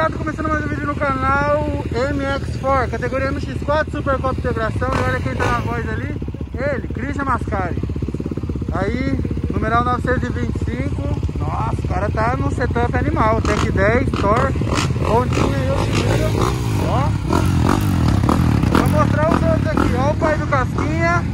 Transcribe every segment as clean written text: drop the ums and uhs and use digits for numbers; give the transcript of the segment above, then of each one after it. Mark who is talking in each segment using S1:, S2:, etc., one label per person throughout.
S1: rapaziada, começando mais um vídeo no canal MX4, categoria MX4, Super Copa Integração. E olha quem tá na voz ali, ele, Christian Mascari. Aí, numeral 925. Nossa, o cara tá no setup animal. Tech 10, Thor, pontinha e outro. Ó, vou mostrar os outros aqui. Ó o pai do Casquinha.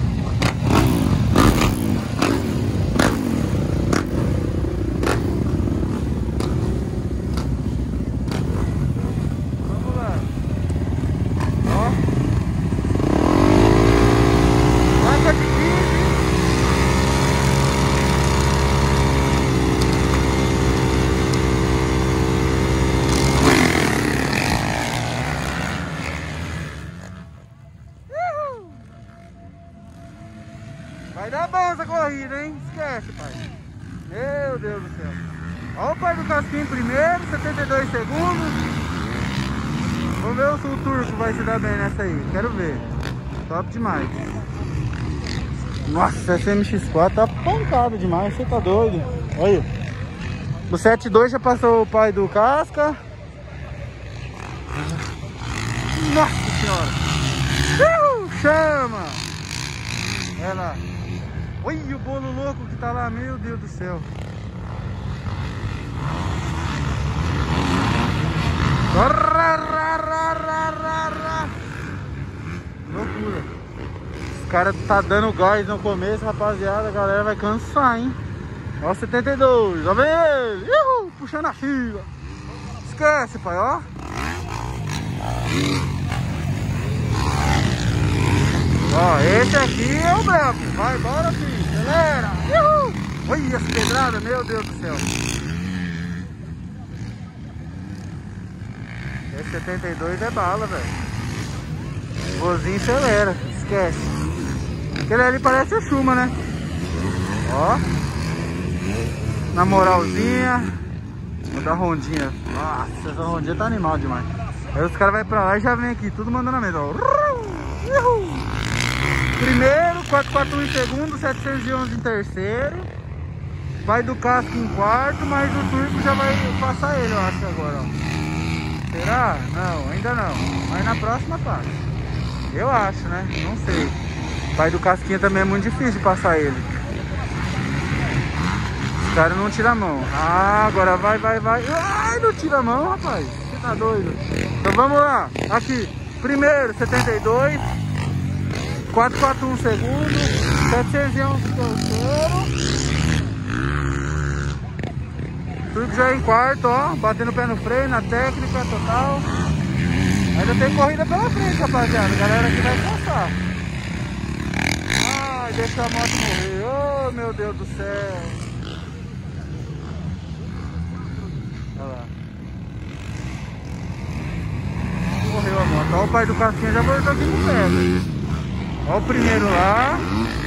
S1: Vai dar bom essa corrida, hein? Esquece, pai. Meu Deus do céu. Olha o pai do Casquinho em primeiro, 72 segundos. Vamos ver se o Turco vai se dar bem nessa aí. Quero ver. Top demais. Nossa, essa MX4 tá pancada demais. Você tá doido? Olha. O 72 já passou o pai do Casca. Nossa senhora. Chama! Olha lá. Olha o bolo louco que tá lá, meu Deus do céu. Loucura. Os caras tá dando gás no começo, rapaziada. A galera vai cansar, hein? Ó, 72. Ó, vem ele. Puxando a fila. Esquece, pai, ó. Ó, esse aqui é o brabo. Vai, bora, filho. Acelera. Olha essa pedrada, meu Deus do céu. Esse 72 é bala, velho. Vozinho acelera, esquece. Aquele ali parece o Chuma, né? Ó. Na moralzinha. Vou dar rondinha. Nossa, essa rondinha tá animal demais. Aí os caras vão pra lá e já vem aqui, tudo mandando a mesa, ó. Primeiro, 441 em segundo, 711 em terceiro. Vai do Casco em quarto, mas o Turco já vai passar ele, eu acho, agora, ó. Será? Não, ainda não. Mas na próxima passa. Eu acho, né? Não sei. Vai do Casquinha também é muito difícil passar ele. Os caras não tiram a mão. Ah, agora vai. Ai, não tira a mão, rapaz. Você tá doido? Então vamos lá. Aqui. Primeiro, 72. 441 segundo, 711 terceiro. Turco já em quarto, ó, batendo o pé no freio, na técnica total. Ainda tem corrida pela frente, rapaziada. A galera aqui vai passar. Ai, deixa a moto morrer. Oh, meu Deus do céu. Olha lá. Morreu a moto. Ó, o pai do Casquinha já voltou aqui no pé, velho. Ó o primeiro lá.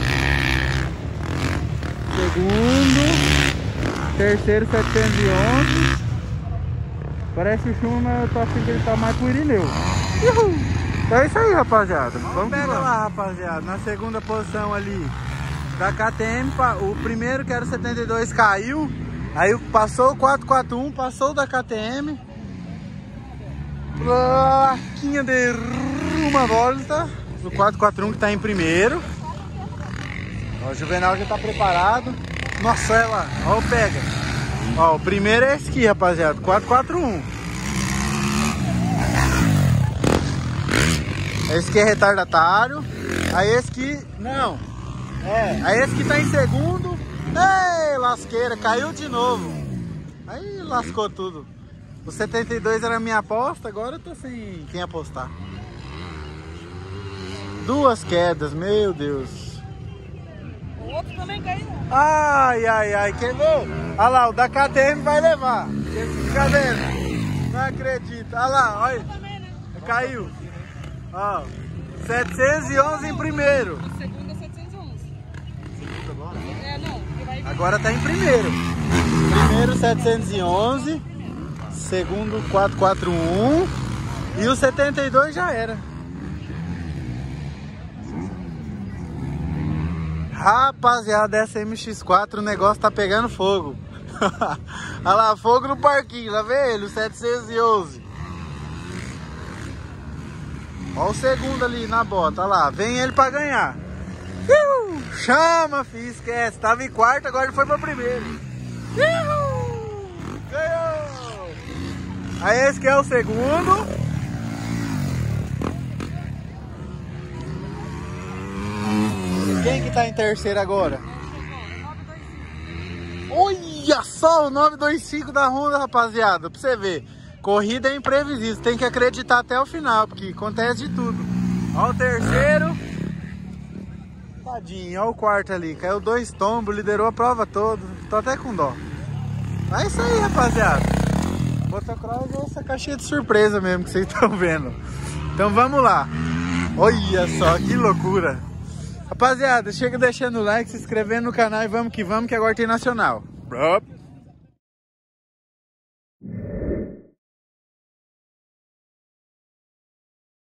S1: Segundo. Terceiro, 711. Parece o Chuma, mas eu tô achando que ele tá mais pro Irineu. Então é isso aí, rapaziada. Vamos pegar lá, rapaziada. Na segunda posição ali da KTM, o primeiro que era o 72 caiu. Aí passou o 441, passou da KTM. Plaquinha de uma volta. O 441 que tá em primeiro. Ó, o Juvenal já tá preparado. Nossa, olha lá. Ó o pega. Ó, o primeiro é esse aqui, rapaziada. 441. Esse aqui é retardatário. Aí esse aqui... Não. Aí esse aqui tá em segundo. Ei, lasqueira. Caiu de novo. Aí lascou tudo. O 72 era a minha aposta. Agora eu tô sem quem apostar. Duas quedas, meu Deus.
S2: O outro também caiu.
S1: Ai, queimou. Olha lá, o da KTM vai levar. Fica vendo? Não acredito. Olha lá, olha.
S2: Também, né?
S1: Caiu. Ó, 711 em primeiro.
S2: A segunda é 711.
S1: Segunda agora?
S2: Não, que vai...
S1: Agora tá em primeiro. Primeiro 711. Segundo 441. E o 72 já era. Rapaziada, essa MX4 o negócio tá pegando fogo. Olha lá, fogo no parquinho, lá vem ele, o 711. Olha o segundo ali na bota, olha lá, vem ele pra ganhar. Chama, filho, esquece, tava em quarto, agora ele foi pra primeiro. Ganhou! Aí esse que é o segundo. Quem que tá em terceiro agora? Olha só o 925 da Honda, rapaziada, pra você ver. Corrida é imprevisível, tem que acreditar até o final, porque acontece de tudo. Olha o terceiro. Tadinho, olha o quarto ali, caiu 2 tombos, liderou a prova toda. Tô até com dó. É isso aí, rapaziada. Motocross é essa caixinha de surpresa mesmo que vocês estão vendo. Então vamos lá. Olha só, que loucura. Rapaziada, chega deixando o like, se inscrevendo no canal e vamos que agora tem nacional.